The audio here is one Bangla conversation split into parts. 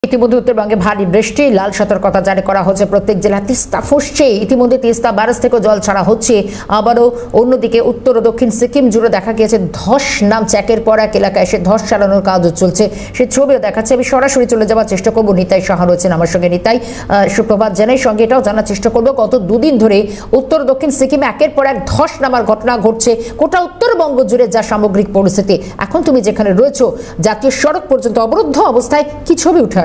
ইতিমধ্যে উত্তরবঙ্গে ভারী বৃষ্টি, লাল সতর্কতা জারি করা হচ্ছে প্রত্যেক জেলায়। তিস্তা ফুঁসছে, ইতিমধ্যে তিস্তা ব্যারেজ থেকে জল ছাড়া হচ্ছে। আবারও অন্যদিকে উত্তর ও দক্ষিণ সিকিম জুড়ে দেখা গিয়েছে ধস নামছে, একের পর এক এলাকায় এসে ধস চালানোর কাজও চলছে, সে ছবিও দেখাচ্ছে। আমি সরাসরি চলে যাওয়ার চেষ্টা করবো, নিতাই সাহা রয়েছেন আমার সঙ্গে। নিতাই, সুপ্রভাত জানাই। সঙ্গে এটাও জানার চেষ্টা করবো, গত দুদিন ধরে উত্তর দক্ষিণ সিকিমে একের পর এক ধস নামার ঘটনা ঘটছে গোটা উত্তরবঙ্গ জুড়ে, যা সামগ্রিক পরিস্থিতি। এখন তুমি যেখানে রয়েছো, জাতীয় সড়ক পর্যন্ত অবরুদ্ধ অবস্থায়, কি ছবি উঠে আসছে?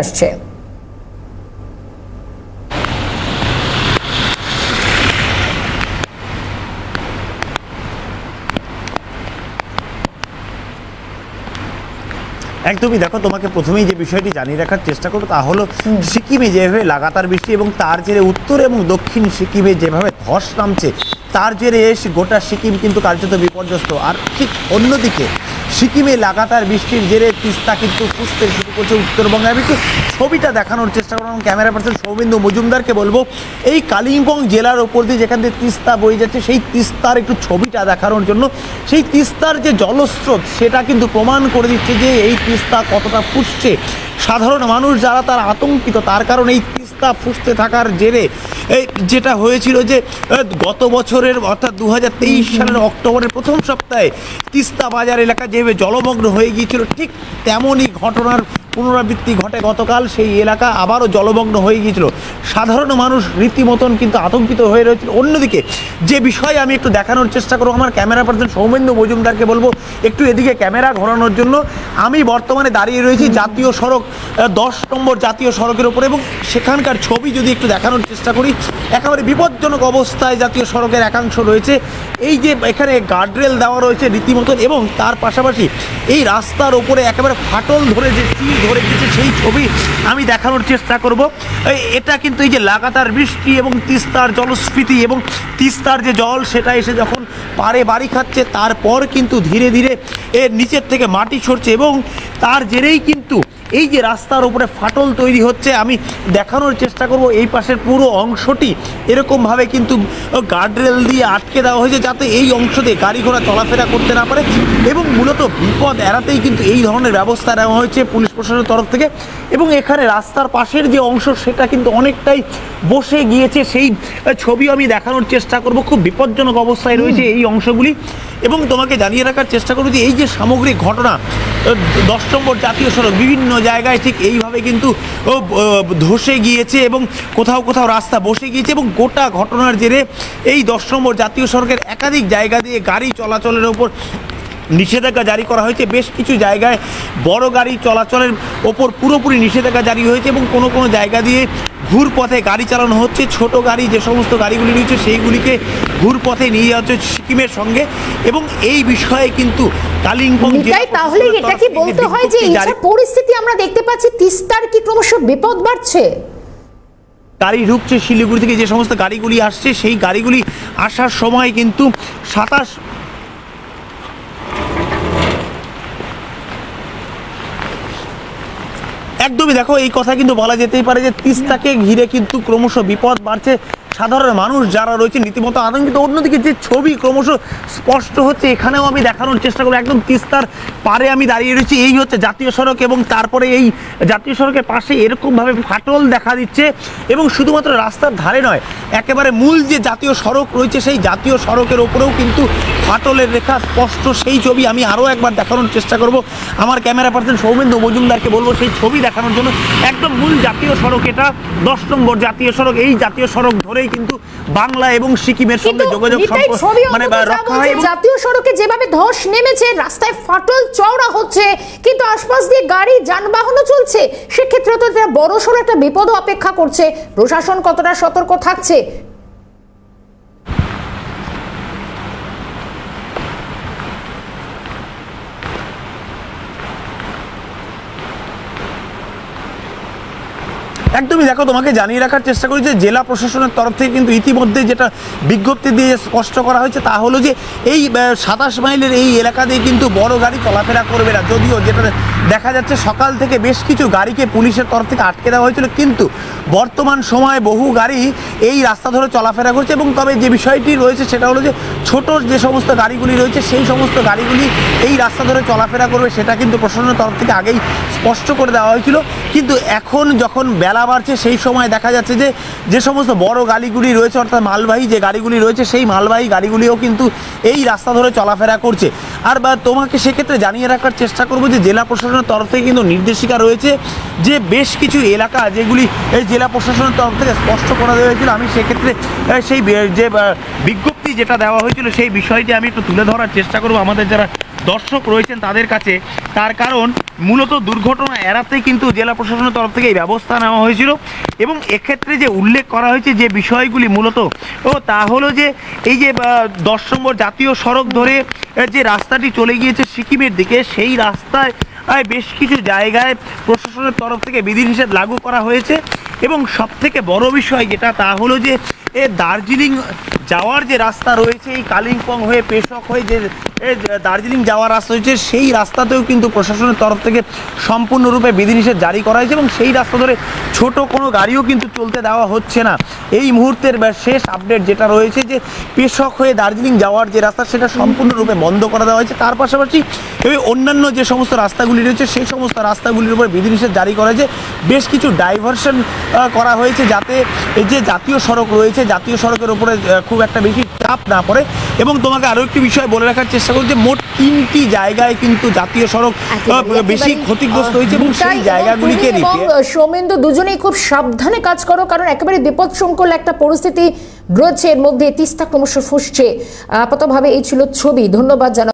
একদমই, দেখো, তোমাকে প্রথমেই যে বিষয়টি জানিয়ে রাখার চেষ্টা করবো তা হলো সিকিমে যেভাবে লাগাতার বৃষ্টি এবং তার জেরে উত্তর এবং দক্ষিণ সিকিমে যেভাবে ধস নামছে, তার জেরে গোটা সিকিম কিন্তু কার্যত বিপর্যস্ত। আর ঠিক অন্যদিকে সিকিমে লাগাতার বৃষ্টির জেরে তিস্তা কিন্তু ফুঁসতে শুরু করছে উত্তরবঙ্গে। আমি একটু ছবিটা দেখানোর চেষ্টা করলাম, ক্যামেরা পার্সন সৌমেন্দু মজুমদারকে বলবো এই কালিম্পং জেলার ওপর দিয়ে যেখান থেকে তিস্তা বয়ে যাচ্ছে, সেই তিস্তার একটু ছবিটা দেখানোর জন্য। সেই তিস্তার যে জলস্রোত, সেটা কিন্তু প্রমাণ করে দিচ্ছে যে এই তিস্তা কতটা ফুঁসছে। সাধারণ মানুষ যারা তার আতঙ্কিত, তার কারণ এই তিস্তা ফুঁসতে থাকার জেরে যেটা হয়েছিল যে গত বছরের অর্থাৎ 2023 সালের অক্টোবরের প্রথম সপ্তাহে তিস্তা বাজার এলাকা যেভাবে জলমগ্ন হয়ে গিয়েছিল, ঠিক তেমনই ঘটনার পুনরাবৃত্তি ঘটে গতকাল। সেই এলাকা আবারও জলমগ্ন হয়ে গিয়েছিল, সাধারণ মানুষ রীতিমতন কিন্তু আতঙ্কিত হয়ে রয়েছিল। অন্যদিকে যে বিষয়ে আমি একটু দেখানোর চেষ্টা করবো, আমার ক্যামেরা পার্সন সৌমেন্দু মজুমদারকে বলবো একটু এদিকে ক্যামেরা ঘোরানোর জন্য। আমি বর্তমানে দাঁড়িয়ে রয়েছি জাতীয় সড়ক 10 নম্বর জাতীয় সড়কের উপরে, এবং সেখানকার ছবি যদি একটু দেখানোর চেষ্টা করি, একেবারে বিপজ্জনক অবস্থায় জাতীয় সড়কের একাংশ রয়েছে। এই যে এখানে গার্ডরেল দেওয়া রয়েছে রীতিমতন, এবং তার পাশাপাশি এই রাস্তার ওপরে একেবারে ফাটল ধরে যে চির ধরে গেছে, সেই ছবি আমি দেখানোর চেষ্টা করব। এটা কিন্তু এই যে লাগাতার বৃষ্টি এবং তিস্তার জলস্ফীতি এবং তিস্তার যে জল, সেটা এসে যখন পাড়ে বাড়ি খাচ্ছে, তারপর কিন্তু ধীরে ধীরে এর নিচের থেকে মাটি সরছে, এবং তার জেরেই কিন্তু এই যে রাস্তার উপরে ফাটল তৈরি হচ্ছে। আমি দেখানোর চেষ্টা করব, এই পাশের পুরো অংশটি এরকমভাবে কিন্তু গার্ডরেল দিয়ে আটকে দেওয়া হয়েছে, যাতে এই অংশ দিয়ে গাড়ি ঘোড়া চলাফেরা করতে না পারে। এবং মূলত বিপদ এড়াতেই কিন্তু এই ধরনের ব্যবস্থা নেওয়া হয়েছে পুলিশ প্রশাসনের তরফ থেকে। এবং এখানে রাস্তার পাশের যে অংশ, সেটা কিন্তু অনেকটাই বসে গিয়েছে, সেই ছবিও আমি দেখানোর চেষ্টা করব। খুব বিপজ্জনক অবস্থায় রয়েছে এই অংশগুলি। এবং তোমাকে জানিয়ে রাখার চেষ্টা করব যে এই যে সামগ্রিক ঘটনা, 10 নম্বর জাতীয় সড়ক বিভিন্ন জায়গায় ঠিক এইভাবে কিন্তু ধসে গিয়েছে, এবং কোথাও কোথাও রাস্তা বসে গিয়েছে, এবং গোটা ঘটনার জেরে এই 10 নম্বর জাতীয় সড়কের একাধিক জায়গা দিয়ে গাড়ি চলাচলের ওপর নিষেধাজ্ঞা জারি করা হয়েছে। বেশ কিছু জায়গায় বড় গাড়ি চলাচলের ওপর পুরোপুরি নিষেধাজ্ঞা জারি হয়েছে, এবং কোনো কোনো জায়গা দিয়ে ঘুরপথে গাড়ি চালানো হচ্ছে। ছোট গাড়ি যে সমস্ত গাড়িগুলি রয়েছে, সেইগুলিকে ঘুরপথে নিয়ে যাওয়া হচ্ছে সিকিমের সঙ্গে। এবং এই বিষয়ে কিন্তু কালিম্পং, তাহলে এটা কি বলতে হয় যে এই পরিস্থিতি আমরা দেখতে পাচ্ছি, তিস্তার কি ক্রমশ বিপদ বাড়ছে? গাড়ি ঢুকছে শিলিগুড়ি থেকে, যে সমস্ত গাড়িগুলি আসছে, সেই গাড়িগুলি আসার সময় কিন্তু 27 একদমই, দেখো, এই কথা কিন্তু বলা যেতেই পারে যে তিস্তাকে ঘিরে কিন্তু ক্রমশ বিপদ বাড়ছে। সাধারণ মানুষ যারা রয়েছে রীতিমতো আতঙ্কিত। অন্যদিকে যে ছবি ক্রমশ স্পষ্ট হচ্ছে, এখানেও আমি দেখানোর চেষ্টা করবো। একদম তিস্তার পারে আমি দাঁড়িয়ে রয়েছি, এই হচ্ছে জাতীয় সড়ক, এবং তারপরে এই জাতীয় সড়কের পাশে এরকমভাবে ফাটল দেখা দিচ্ছে। এবং শুধুমাত্র রাস্তার ধারে নয়, একেবারে মূল যে জাতীয় সড়ক রয়েছে, সেই জাতীয় সড়কের ওপরেও কিন্তু ফাটলের রেখা স্পষ্ট। সেই ছবি আমি আরও একবার দেখানোর চেষ্টা করব। আমার ক্যামেরা পার্সন সৌমেন্দু মজুমদারকে বলবো সেই ছবি দেখানোর জন্য। একদম মূল জাতীয় সড়ক, এটা 10 নম্বর জাতীয় সড়ক। এই জাতীয় সড়ক ধরেই কিন্তু বাংলা এবং সিকিমের সঙ্গে যোগাযোগ মানে রক্ষা হয়। জাতীয় সড়কে যেভাবে ধস নেমেছে, রাস্তায় ফাটল চওড়া হচ্ছে, কিন্তু আশপাশ দিয়ে গাড়ি যানবাহনও চলছে, সেক্ষেত্রে তো বড় সড়ো একটা বিপদ অপেক্ষা করছে। প্রশাসন কতটা সতর্ক থাকছে? একদমই, দেখো তোমাকে জানিয়ে রাখার চেষ্টা করি যে জেলা প্রশাসনের তরফ থেকে কিন্তু ইতিমধ্যে যেটা বিজ্ঞপ্তি দিয়ে স্পষ্ট করা হয়েছে তা হলো যে এই 27 মাইলের এই এলাকা দিয়ে কিন্তু বড় গাড়ি চলাফেরা করবে না। যদিও যেটা দেখা যাচ্ছে সকাল থেকে বেশ কিছু গাড়িকে পুলিশের তরফ থেকে আটকে দেওয়া হয়েছিল, কিন্তু বর্তমান সময়ে বহু গাড়ি এই রাস্তা ধরে চলাফেরা করছে। এবং তবে যে বিষয়টি রয়েছে সেটা হলো যে ছোট যে সমস্ত গাড়িগুলি রয়েছে সেই সমস্ত গাড়িগুলি এই রাস্তা ধরে চলাফেরা করবে, সেটা কিন্তু প্রশাসনের তরফ থেকে আগেই স্পষ্ট করে দেওয়া হয়েছিল। কিন্তু এখন যখন বেলা বাড়ছে সেই সময় দেখা যাচ্ছে যে যে সমস্ত বড় গাড়িগুলি রয়েছে অর্থাৎ মালবাহী যে গাড়িগুলি রয়েছে সেই মালবাহী গাড়িগুলিও কিন্তু এই রাস্তা ধরে চলাফেরা করছে। আর তোমাকে সেক্ষেত্রে জানিয়ে রাখার চেষ্টা করব যে জেলা প্রশাসনের তরফ থেকে কিন্তু নির্দেশিকা রয়েছে যে বেশ কিছু এলাকা যেগুলি এই জেলা প্রশাসনের তরফ থেকে স্পষ্ট করে দেওয়া হয়েছিল। আমি সেক্ষেত্রে সেই যে বিজ্ঞপ্তি যেটা দেওয়া হয়েছিল সেই বিষয়টি আমি একটু তুলে ধরার চেষ্টা করব আমাদের যারা দর্শক রয়েছেন তাদের কাছে। তার কারণ মূলত দুর্ঘটনা এড়াতেই কিন্তু জেলা প্রশাসনের তরফ থেকে এই ব্যবস্থা নেওয়া হয়েছিল। এবং এক্ষেত্রে যে উল্লেখ করা হয়েছে যে বিষয়গুলি মূলত তা হলো যে এই যে 10 নম্বর জাতীয় সড়ক ধরে যে রাস্তাটি চলে গিয়েছে সিকিমের দিকে, সেই রাস্তায় বেশ কিছু জায়গায় প্রশাসনের তরফ থেকে বিধিনিষেধ লাগু করা হয়েছে। এবং সবথেকে বড় বিষয় যেটা তা হলো যে দার্জিলিং যাওয়ার যে রাস্তা রয়েছে এই কালিম্পং হয়ে পেশক হয়ে যে দার্জিলিং যাওয়ার রাস্তা রয়েছে সেই রাস্তাতেও কিন্তু প্রশাসনের তরফ থেকে সম্পূর্ণরূপে বিধিনিষেধ জারি করা হয়েছে। এবং সেই রাস্তা ধরে ছোট কোনো গাড়িও কিন্তু চলতে দেওয়া হচ্ছে না। এই মুহূর্তের শেষ আপডেট যেটা রয়েছে যে পেশক হয়ে দার্জিলিং যাওয়ার যে রাস্তা সেটা সম্পূর্ণরূপে বন্ধ করে দেওয়া হয়েছে। তার পাশাপাশি এই অন্যান্য যে সমস্ত রাস্তাগুলি রয়েছে সেই সমস্ত রাস্তাগুলির উপর বিধিনিষেধ জারি করা হয়েছে। বেশ কিছু ডাইভারশন করা হয়েছে যাতে এই যে জাতীয় সড়ক রয়েছে জাতীয় সড়কের উপরে খুব একটা বেশি চাপ না পড়ে। এবং তোমাকে আরও একটি বিষয় বলে রাখার চেষ্টা করি যে মোট 3টি জায়গায় কিন্তু জাতীয় সড়ক বেশি ক্ষতিগ্রস্ত হয়েছে এবং সেই জায়গাগুলিকে সৌমেন্দু দুজনেই খুব সাবধানে কাজ করো, কারণ একেবারে বিপদসংকুল একটা পরিস্থিতি রয়েছে, এর মধ্যে তিস্তা ক্রমশ ফুসছে। আপাতভাবে এই ছিল ছবি। ধন্যবাদ জানাই।